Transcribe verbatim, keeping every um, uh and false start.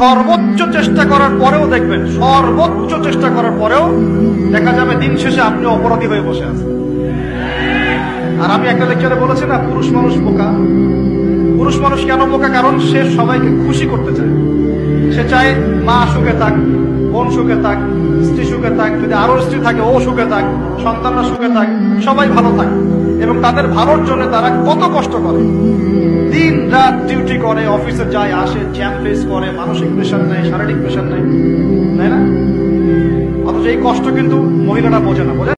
সর্বোচ্চ চেষ্টা করার পরেও দেখবেন, সর্বোচ্চ চেষ্টা করার পরেও দেখা যাবে দিন শেষে আপনি অপরাধী হয়ে বসে আছেন। আর আমি একটা লেকচারে বলেছি না, পুরুষ মানুষ বোকা। পুরুষ মানুষ কেন বোকা? কারণ সে সবাইকে খুশি করতে চায়। সে চায় মা সুখে থাক, বোন সুখে থাক, স্ত্রী সুখে থাক, যদি আরো স্ত্রী থাকে ও সুখে থাক, সন্তানরা সুখে থাক, সবাই ভালো থাক। এবং তাদের ভালোর জন্য তারা কত কষ্ট করে, দিন রাত ডিউটি করে, অফিসে যায় আসে, জ্যাম ফেস করে, মানসিক প্রেশার নেয়, শারীরিক প্রেশার নেয়, তাই না? অথচ এই কষ্ট কিন্তু মহিলারা বোঝে না, বোঝে